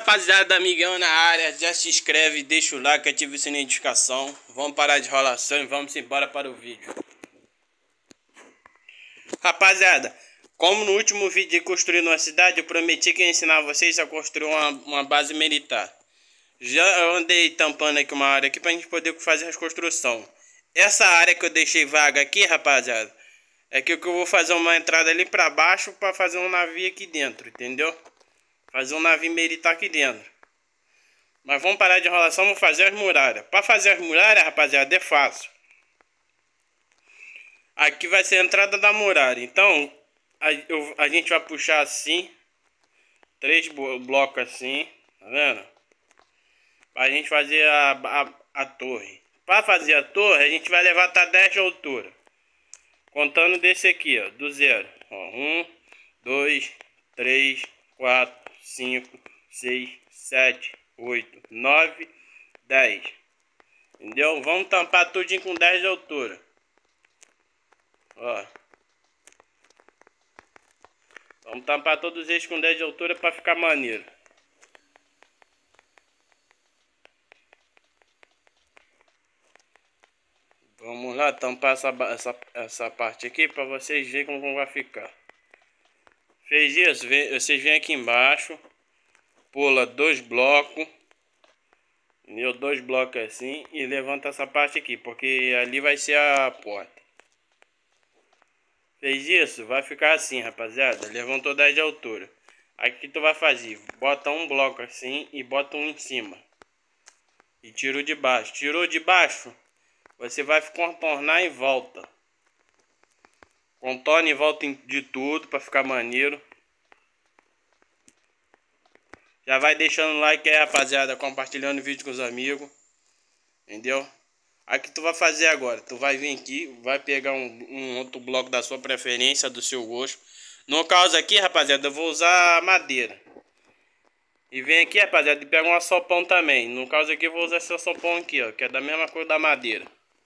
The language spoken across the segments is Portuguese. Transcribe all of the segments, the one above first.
Rapaziada, amigão na área, já se inscreve, deixa o like, ativa o sininho de notificação. Vamos parar de enrolação e vamos embora para o vídeo. Rapaziada, como no último vídeo de construir uma cidade, eu prometi que ia ensinar vocês a construir uma base militar. Já andei tampando aqui uma área aqui pra gente poder fazer as construções. Essa área que eu deixei vaga aqui, rapaziada, é que eu vou fazer uma entrada ali pra baixo pra fazer um navio aqui dentro, entendeu? Fazer um navio militar aqui dentro. Mas vamos parar de enrolação, vamos fazer as muralhas. Para fazer as muralhas, rapaziada, é fácil. Aqui vai ser a entrada da muralha. Então, a gente vai puxar assim. 3 blocos assim, tá vendo? Pra gente fazer a torre. Para fazer a torre, a gente vai levantar 10 de altura. Contando desse aqui, ó, do zero. Ó, 1, 2, 3, 4, 5, 6, 7, 8, 9, 10. Entendeu? Vamos tampar tudinho com 10 de altura. Ó. Vamos tampar todos eles com 10 de altura para ficar maneiro. Vamos lá tampar essa parte aqui para vocês verem como vai ficar. Fez isso, vocês vêm aqui embaixo, pula 2 blocos, entendeu? 2 blocos assim e levanta essa parte aqui, porque ali vai ser a porta. Fez isso, vai ficar assim, rapaziada. Levantou 10 de altura. Aí o que tu vai fazer? Bota um bloco assim e bota um em cima. E tirou de baixo. Tirou de baixo, você vai contornar em volta. Contorna em volta de tudo para ficar maneiro. Já vai deixando o like aí, rapaziada, compartilhando o vídeo com os amigos. Entendeu? Aí o que tu vai fazer agora? Tu vai vir aqui, vai pegar um outro bloco da sua preferência, do seu gosto. No caso aqui, rapaziada, eu vou usar madeira. E vem aqui, rapaziada, e pega um açopão também. No caso aqui eu vou usar esse açopão aqui, ó, que é da mesma cor da madeira.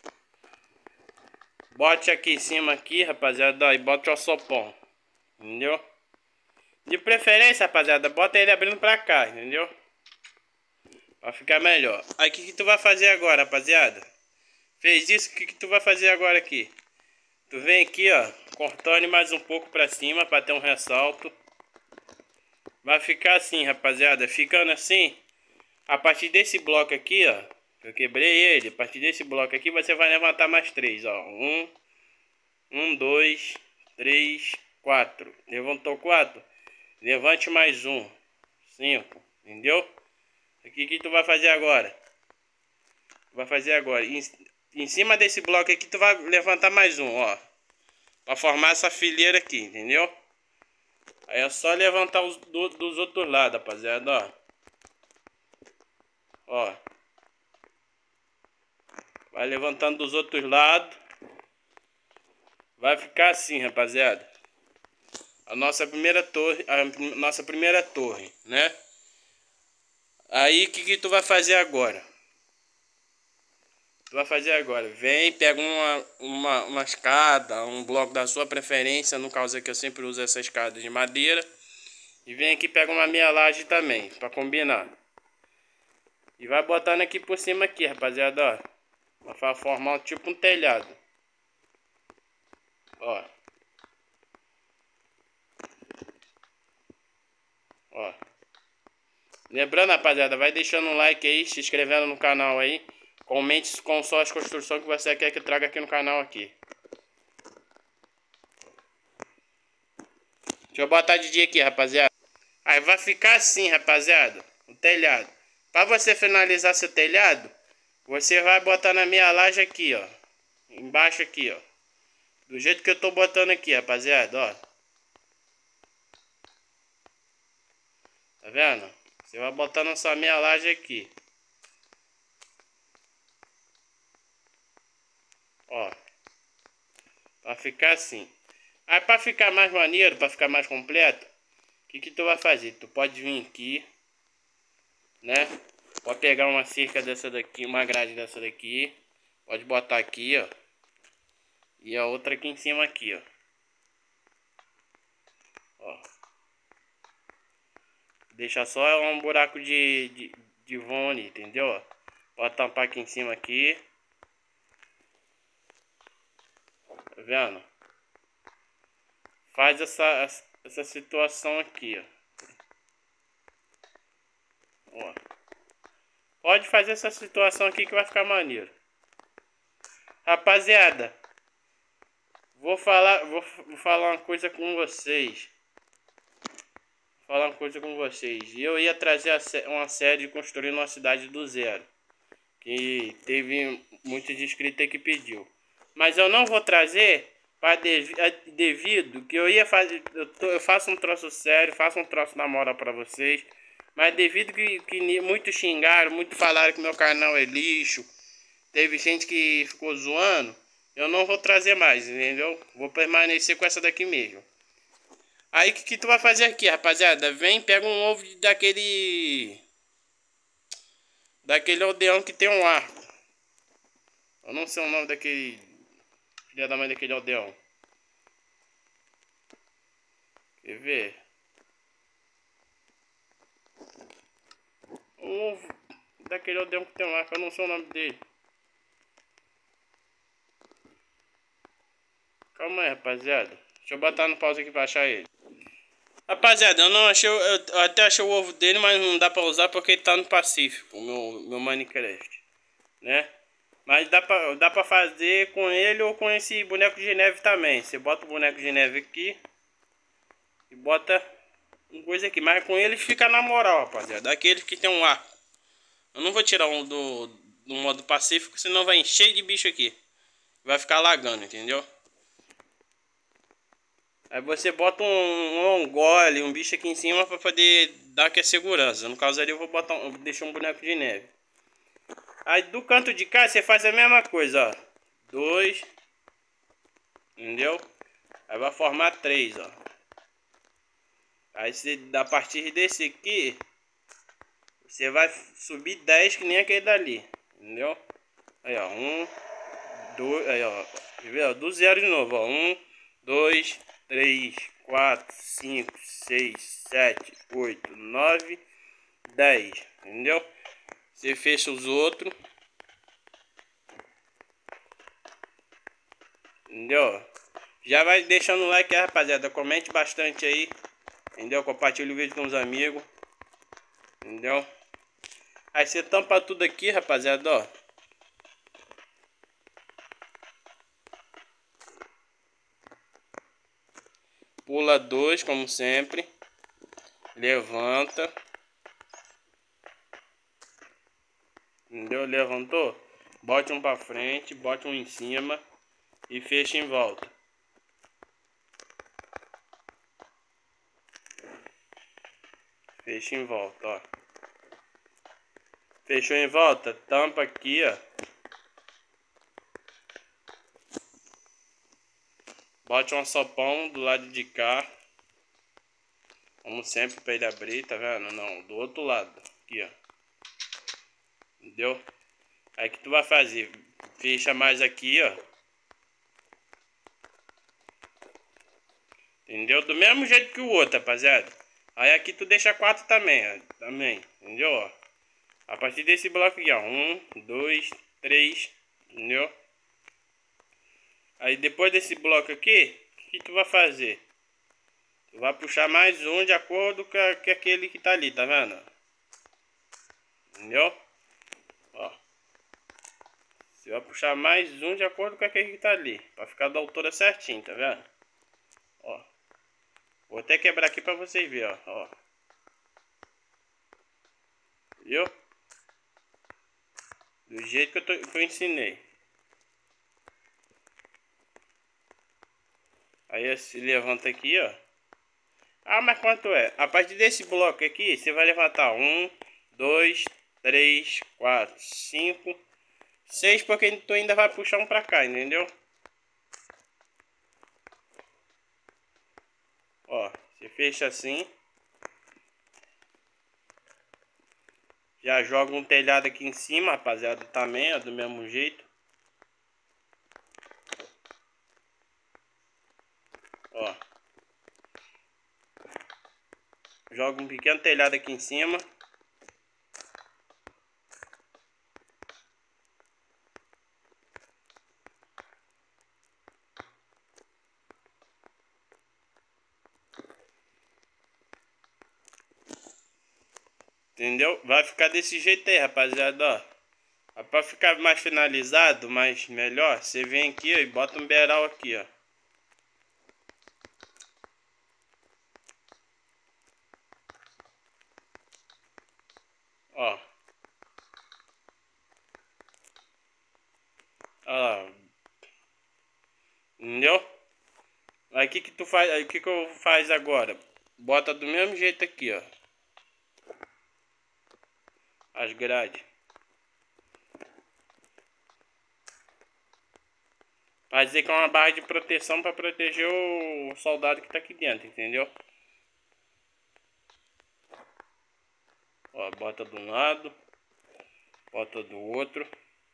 Bote aqui em cima aqui, rapaziada, ó, e bote o açopão. Entendeu? De preferência, rapaziada, bota ele abrindo pra cá, entendeu? Pra ficar melhor. Aí o que tu vai fazer agora, rapaziada? Fez isso, o que tu vai fazer agora aqui? Tu vem aqui, ó, cortando mais um pouco pra cima pra ter um ressalto. Vai ficar assim, rapaziada, ficando assim. A partir desse bloco aqui, ó, eu quebrei ele. A partir desse bloco aqui você vai levantar mais 3, ó. 1, 2, 3, 4. Levantou 4. Levante mais 1. 5, entendeu? Aqui que tu vai fazer agora? Vai fazer agora. Em cima desse bloco aqui tu vai levantar mais um, ó. Pra formar essa fileira aqui, entendeu? Aí é só levantar dos outros lados, rapaziada, ó. Ó. Vai levantando dos outros lados. Vai ficar assim, rapaziada. A nossa primeira torre, né? Aí o que tu vai fazer agora? Tu vai fazer agora, vem, pega uma escada, um bloco da sua preferência, no caso aqui eu sempre uso essa escada de madeira. E vem aqui, pega uma meia laje também, pra combinar. E vai botando aqui por cima aqui, rapaziada, ó. Vai formar tipo um telhado. Ó. Ó. Lembrando, rapaziada, vai deixando um like aí, se inscrevendo no canal aí. Comente com só as construções que você quer que eu traga aqui no canal aqui. Deixa eu botar de dia aqui, rapaziada. Aí vai ficar assim, rapaziada, o telhado. Para você finalizar seu telhado, você vai botar na minha laje aqui, ó. Embaixo aqui, ó. Do jeito que eu tô botando aqui, rapaziada, ó. Tá vendo? Você vai botar na sua meia laje aqui. Ó. Pra ficar assim. Aí pra ficar mais maneiro, pra ficar mais completo, o que tu vai fazer? Tu pode vir aqui, né? Pode pegar uma cerca dessa daqui, uma grade dessa daqui. Pode botar aqui, ó. E a outra aqui em cima aqui, ó. Ó. Deixa só um buraco de vão ali, entendeu? Pode tampar aqui em cima aqui. Tá vendo? Faz essa situação aqui, ó. Pode fazer essa situação aqui que vai ficar maneiro. Rapaziada, vou falar uma coisa com vocês. Eu ia trazer uma série construindo uma cidade do zero, que teve muitos inscritos que pediu. Mas eu não vou trazer devido que eu ia fazer. Eu faço um troço sério, faço um troço na moral pra vocês. Mas devido que muitos xingaram, muitos falaram que meu canal é lixo, teve gente que ficou zoando, eu não vou trazer mais, entendeu? Vou permanecer com essa daqui mesmo. Aí o que tu vai fazer aqui, rapaziada? Vem, pega um ovo daquele aldeão que tem um arco. Eu não sei o nome daquele filha da mãe daquele aldeão. Quer ver? Um ovo daquele aldeão que tem um arco, eu não sei o nome dele. Calma aí, rapaziada. Deixa eu botar no pause aqui pra achar ele. Rapaziada, eu não achei, eu até achei o ovo dele, mas não dá pra usar porque ele tá no Pacífico, meu Minecraft, né? Mas dá pra fazer com ele ou com esse boneco de neve também. Você bota o boneco de neve aqui e bota uma coisa aqui. Mas com ele fica na moral, rapaziada. Daqueles que tem um arco. Eu não vou tirar um do modo Pacífico, senão vai encher de bicho aqui. Vai ficar lagando, entendeu? Aí você bota um ongole, um bicho aqui em cima pra poder dar aqui a segurança. No caso ali eu vou deixar um boneco de neve. Aí do canto de cá você faz a mesma coisa, ó. 2, entendeu? Aí vai formar 3, ó. Aí você, a partir desse aqui, você vai subir 10 que nem aquele dali, entendeu? Aí ó, 1, 2, aí ó, do zero de novo, ó. 1, 2, 3, 4, 5, 6, 7, 8, 9, 10, entendeu? Você fecha os outros, entendeu? Já vai deixando o like aí, rapaziada. Comente bastante aí, entendeu? Compartilha o vídeo com os amigos, entendeu? Aí você tampa tudo aqui, rapaziada, ó. Pula 2, como sempre. Levanta. Entendeu? Levantou? Bote um pra frente, bote um em cima e fecha em volta. Fecha em volta, ó. Fechou em volta? Tampa aqui, ó. Bote um açopão do lado de cá. Como sempre pra ele abrir, tá vendo? Não, do outro lado. Aqui, ó. Entendeu? Aí que tu vai fazer? Fecha mais aqui, ó. Entendeu? Do mesmo jeito que o outro, rapaziada. Aí aqui tu deixa 4 também, ó. Também, entendeu? Ó. A partir desse bloco aqui, ó. 1, 2, 3. Entendeu? Aí depois desse bloco aqui, o que tu vai fazer? Tu vai puxar mais um de acordo com aquele que tá ali, tá vendo? Entendeu? Ó. Você vai puxar mais um de acordo com aquele que tá ali. Pra ficar da altura certinho, tá vendo? Ó. Vou até quebrar aqui pra vocês verem, ó. Viu? Do jeito que eu ensinei. Aí se levanta aqui, ó. Ah, mas quanto é? A partir desse bloco aqui, você vai levantar 1, 2, 3, 4, 5, 6, porque tu ainda vai puxar um pra cá, entendeu? Ó, você fecha assim. Já joga um telhado aqui em cima, rapaziada, também, ó, do mesmo jeito. Ó. Joga um pequeno telhado aqui em cima. Entendeu? Vai ficar desse jeito aí, rapaziada, ó. Pra ficar mais finalizado, mais melhor, você vem aqui ó, e bota um beiral aqui, ó. Ó. Ó. Entendeu? Aí que tu faz, aí que eu faz agora? Bota do mesmo jeito aqui, ó. As grades. Vai dizer que é uma barra de proteção para proteger o soldado que tá aqui dentro, entendeu? Ó, bota de um lado, bota do outro.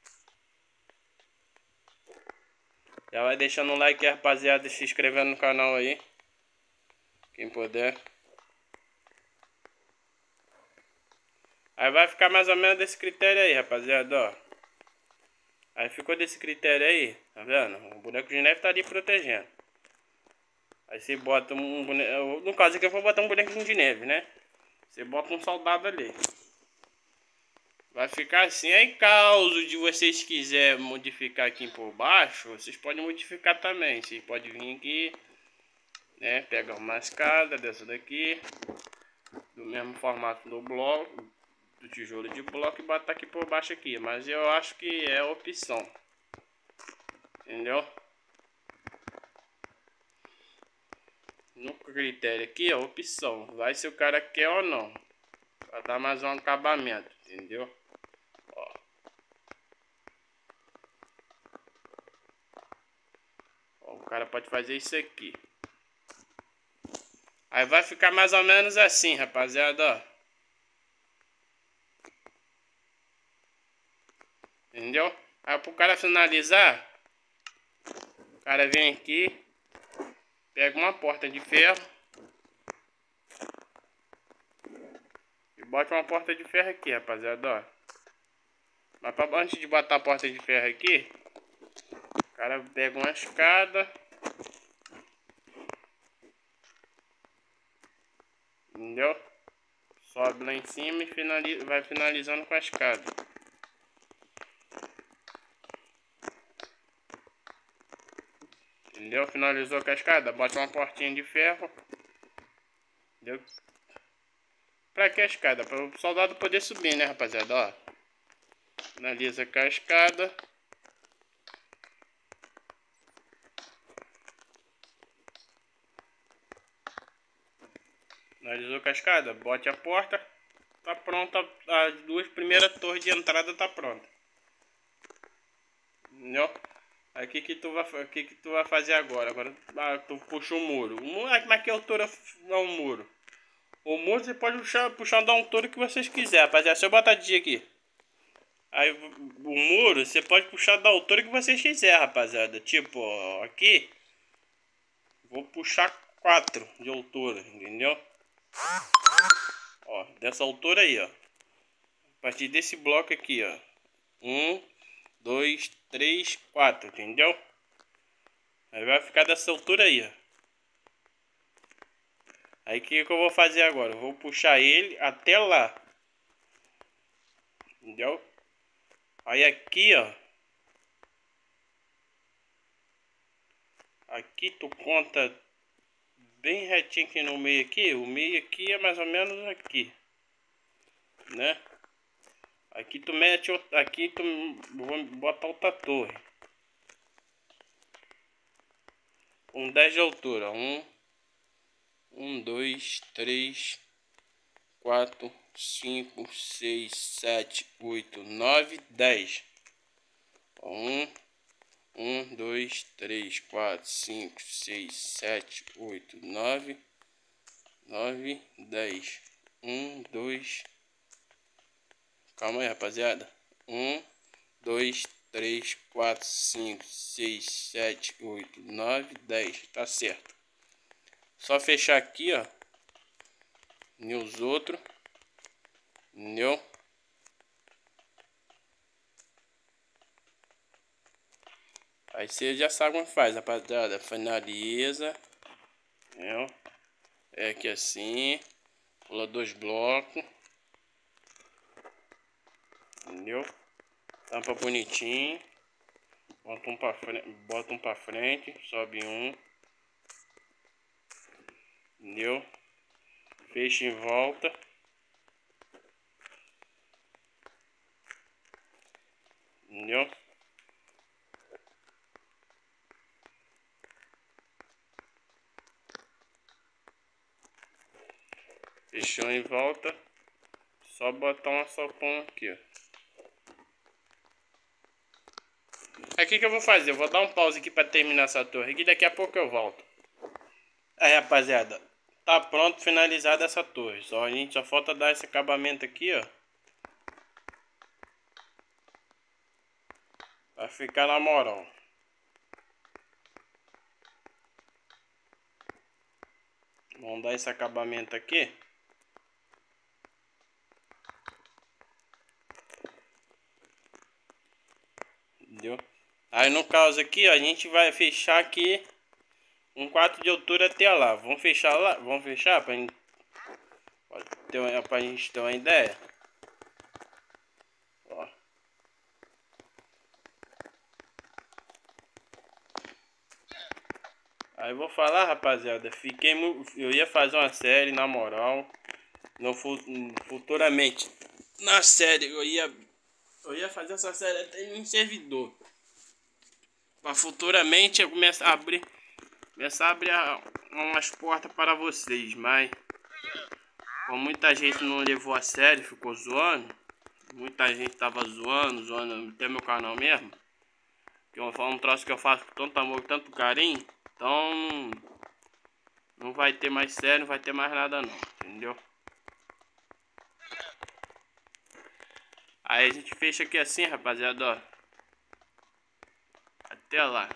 Já vai deixando um like aí, rapaziada, e se inscrevendo no canal aí. Quem puder. Aí vai ficar mais ou menos desse critério aí, rapaziada, ó. Aí ficou desse critério aí, tá vendo? O boneco de neve tá ali protegendo. Aí você bota um boneco... No caso aqui eu vou botar um bonequinho de neve, né? Você bota um soldado ali. Vai ficar assim. Aí caso de vocês quiserem modificar aqui por baixo, vocês podem modificar também. Vocês podem vir aqui, né? Pegar uma escada dessa daqui. Do mesmo formato do bloco. Do tijolo de bloco e botar aqui por baixo aqui. Mas eu acho que é opção. Entendeu? No critério aqui é opção. Vai se o cara quer ou não. Pra dar mais um acabamento. Entendeu? Ó. Ó, o cara pode fazer isso aqui. Aí vai ficar mais ou menos assim, rapaziada, ó. Entendeu? Aí pro cara finalizar, o cara vem aqui, pega uma porta de ferro e bota uma porta de ferro aqui, rapaziada, ó. Mas antes de botar a porta de ferro aqui, o cara pega uma escada, entendeu? Sobe lá em cima e vai finalizando com a escada. Entendeu? Finalizou com a escada, bota uma portinha de ferro. Entendeu? Pra que a escada? Para o soldado poder subir, né, rapaziada? Ó. Finaliza com a escada. Finalizou com a escada, bote a porta. Tá pronta. As duas primeiras torres de entrada tá pronta. Entendeu? Aí o que tu vai fazer agora? Agora tu puxa o muro. Mas que altura é o muro? O muro você pode puxar da altura que vocês quiserem, rapaziada. Deixa eu botar de aqui. Aí o muro você pode puxar da altura que vocês quiserem, rapaziada. Tipo, ó, aqui vou puxar 4 de altura, entendeu? Ó, dessa altura aí, ó. A partir desse bloco aqui, ó. 1, 2, 3, 4, entendeu? Aí vai ficar dessa altura aí, ó. Aí o que eu vou fazer agora? Eu vou puxar ele até lá. Entendeu? Aí aqui, ó. Aqui tu conta bem retinho aqui no meio aqui. O meio aqui é mais ou menos aqui, né? Aqui tu mete, aqui tu vou botar outra torre. Com 10 de altura. 1, 2, 3, 4, 5, 6, 7, 8, 9, 10. 1, 2, 3, 4, 5, 6, 7, 8, 9, 10. 1, 2. Calma aí, rapaziada. 1, 2, 3, 4, 5, 6, 7, 8, 9, 10. Tá certo. Só fechar aqui, ó. E os outros. Entendeu? Aí você já sabe como faz, rapaziada. Finaliza. Entendeu? É aqui assim. Pula 2 blocos. Entendeu? Tampa bonitinho. Bota um pra frente. Sobe um. Entendeu? Fecha em volta. Entendeu? Fechou em volta. Só botar uma sopão aqui, ó. Aqui que eu vou fazer, eu vou dar um pause aqui pra terminar essa torre aqui, daqui a pouco eu volto. Aí, rapaziada, tá pronto, finalizada essa torre. A gente só falta dar esse acabamento aqui, ó. Vai ficar na moral. Vamos dar esse acabamento aqui. Entendeu? Aí no caso aqui, ó, a gente vai fechar aqui um 4 de altura até lá. Vamos fechar lá? Vamos fechar pra gente ter uma ideia. Ó. Aí vou falar, rapaziada, eu ia fazer uma série, na moral, futuramente, na série, eu ia fazer essa série até em servidor, para futuramente eu começar a abrir umas portas para vocês, mas como muita gente não levou a sério, ficou zoando, muita gente tava zoando até meu canal mesmo, que é um troço que eu faço com tanto amor, tanto carinho. Então, não vai ter mais série, não vai ter mais nada não, entendeu? Aí a gente fecha aqui assim, rapaziada, ó. Até lá.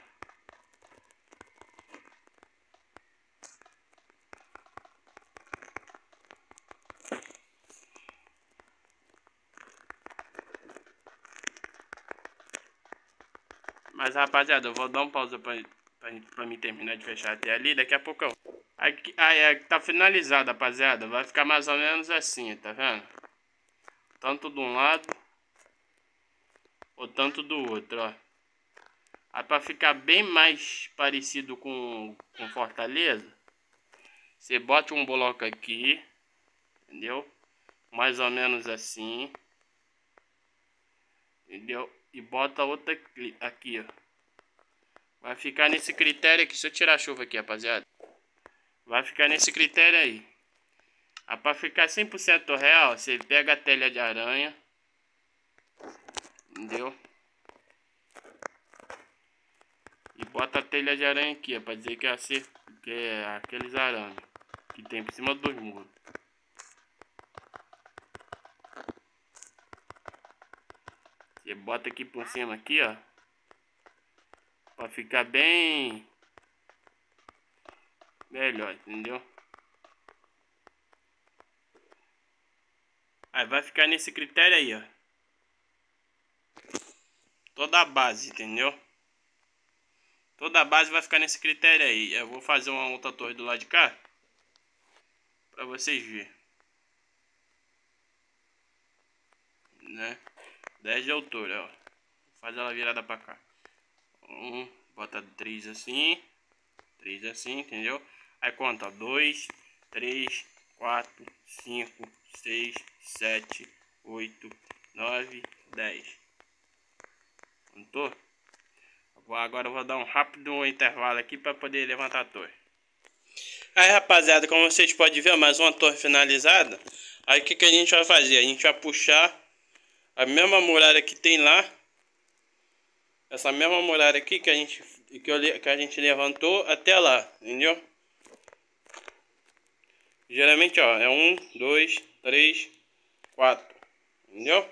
Mas, rapaziada, eu vou dar um pausa pra mim terminar de fechar até ali, daqui a pouco eu... Aí tá finalizado, rapaziada. Vai ficar mais ou menos assim, tá vendo? Tanto de um lado ou tanto do outro, ó. Aí pra ficar bem mais parecido com Fortaleza, você bota um bloco aqui, entendeu? Mais ou menos assim, entendeu? E bota outra aqui, ó. Vai ficar nesse critério aqui. Deixa eu tirar a chuva aqui, rapaziada. Vai ficar nesse critério aí. Ah, pra ficar 100% real, você pega a telha de aranha, entendeu? E bota a telha de aranha aqui, ó, pra dizer que é aqueles arames que tem por cima dos muros. Você bota aqui por cima aqui, ó, pra ficar bem melhor, entendeu? Aí vai ficar nesse critério aí, ó. Toda a base, entendeu? Toda a base vai ficar nesse critério aí. Eu vou fazer uma outra torre do lado de cá pra vocês verem, né? 10 de altura, ó. Faz ela virada pra cá. Bota 3 assim, entendeu? Aí conta 2, 3, 4, 5, 6, 7, 8, 9, 10. Contou? Agora eu vou dar um rápido intervalo aqui para poder levantar a torre. Aí, rapaziada, como vocês podem ver, mais uma torre finalizada. Aí o que a gente vai fazer? A gente vai puxar a mesma muralha que tem lá. Essa mesma muralha aqui que a gente levantou até lá, entendeu? Geralmente, ó, é 1, 2, 3, 4, entendeu?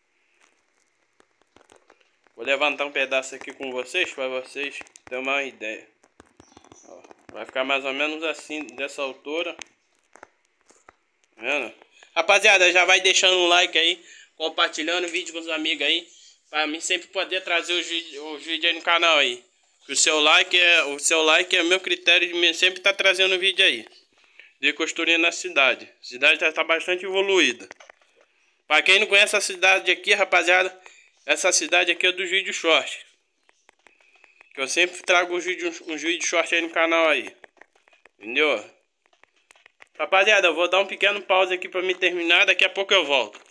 Vou levantar um pedaço aqui com vocês para vocês terem uma ideia. Ó, vai ficar mais ou menos assim, dessa altura, Vendo? Rapaziada, já vai deixando um like aí, compartilhando o vídeo com os amigos aí, pra mim sempre poder trazer os vídeos aí no canal aí. O seu like é meu critério de sempre tá trazendo vídeo aí. De costurinha na cidade. A cidade tá bastante evoluída. Pra quem não conhece a cidade aqui, rapaziada, essa cidade aqui é dos vídeos short. Que eu sempre trago uns vídeos short aí no canal aí. Entendeu? Rapaziada, eu vou dar um pequeno pause aqui pra me terminar, daqui a pouco eu volto.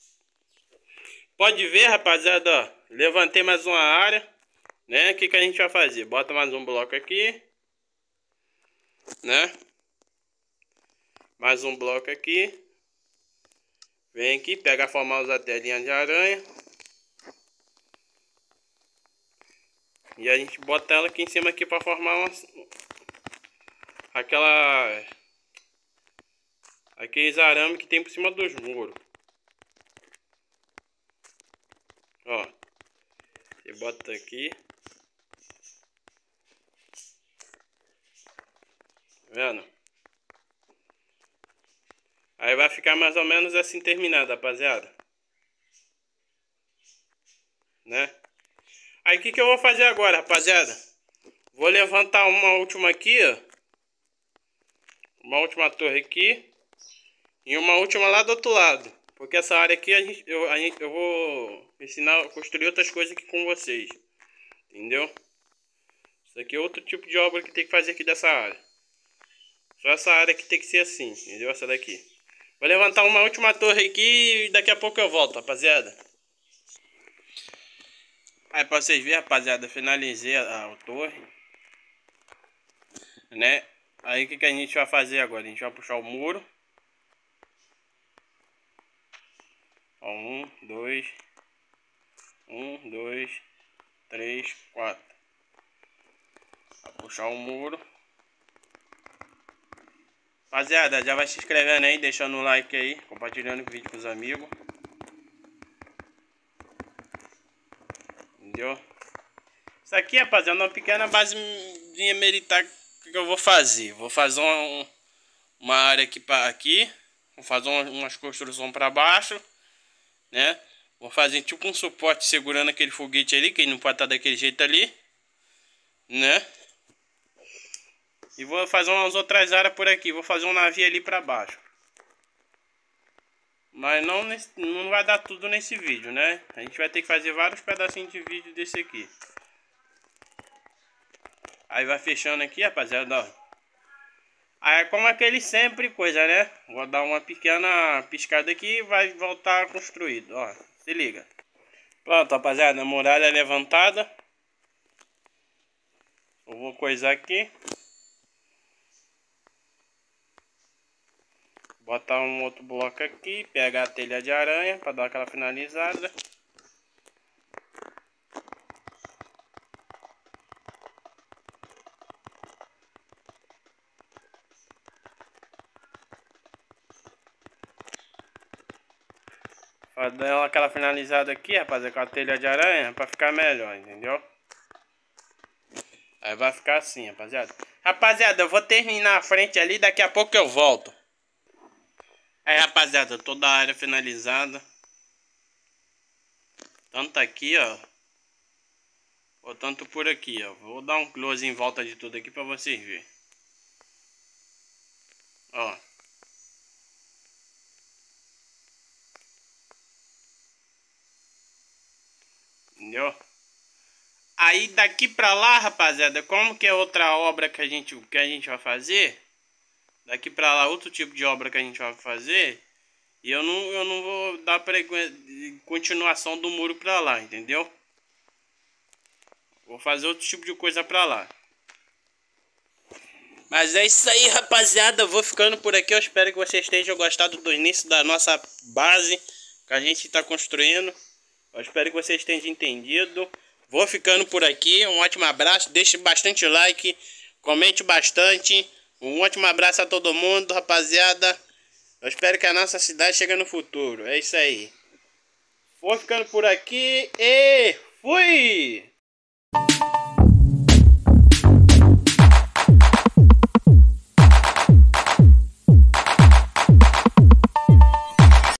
Pode ver, rapaziada, ó, levantei mais uma área, né? O que a gente vai fazer? Bota mais um bloco aqui, né? Mais um bloco aqui. Vem aqui, pega a famosa telinha de aranha. E a gente bota ela aqui em cima aqui pra formar aqueles arames que tem por cima dos muros. Ó, você bota aqui. Tá vendo? Aí vai ficar mais ou menos assim terminado, rapaziada. Né? Aí o que eu vou fazer agora, rapaziada? Vou levantar uma última aqui, ó. Uma última torre aqui. E uma última lá do outro lado. Porque essa área aqui eu vou ensinar a construir outras coisas aqui com vocês. Entendeu? Isso aqui é outro tipo de obra que tem que fazer aqui dessa área. Só essa área que tem que ser assim, entendeu? Essa daqui. Vou levantar uma última torre aqui e daqui a pouco eu volto, rapaziada. Aí pra vocês verem, rapaziada, finalizei a torre. Né? Aí o que a gente vai fazer agora? A gente vai puxar o muro. Ó, 1, 2, 3, 4. Vai puxar o muro. Rapaziada, já vai se inscrevendo aí, deixando o like aí, compartilhando o vídeo com os amigos. Entendeu? Isso aqui, rapaziada, é uma pequena basezinha militar que eu vou fazer. Vou fazer uma área aqui para aqui. Vou fazer umas construções para baixo, né? Vou fazer tipo um suporte segurando aquele foguete ali, que ele não pode estar daquele jeito ali, né? E vou fazer umas outras áreas por aqui. Vou fazer um navio ali para baixo. Mas não vai dar tudo nesse vídeo, né? A gente vai ter que fazer vários pedacinhos de vídeo desse aqui. Aí vai fechando aqui, rapaziada, ó. Aí como aquele sempre coisa, né? Vou dar uma pequena piscada aqui e vai voltar construído, ó. Se liga. Pronto, rapaziada, a muralha é levantada. Eu vou coisar aqui. Botar um outro bloco aqui, pegar a telha de aranha para dar aquela finalizada. Para dar aquela finalizada aqui, rapaziada, com a telha de aranha para ficar melhor, entendeu? Aí vai ficar assim, rapaziada. Rapaziada, eu vou terminar a frente ali, daqui a pouco eu volto. Aí, rapaziada, toda a área finalizada. Tanto aqui, ó. Ou tanto por aqui, ó. Vou dar um close em volta de tudo aqui pra vocês verem. Ó. Entendeu? Aí daqui pra lá, rapaziada, como que é outra obra que a gente vai fazer? Daqui pra lá, outro tipo de obra que a gente vai fazer. E eu não vou dar continuação do muro pra lá, entendeu? Vou fazer outro tipo de coisa pra lá. Mas é isso aí, rapaziada. Eu vou ficando por aqui. Eu espero que vocês tenham gostado do início da nossa base que a gente está construindo. Eu espero que vocês tenham entendido. Vou ficando por aqui. Um ótimo abraço. Deixe bastante like. Comente bastante. Um ótimo abraço a todo mundo, rapaziada. Eu espero que a nossa cidade chegue no futuro. É isso aí. Vou ficando por aqui e fui!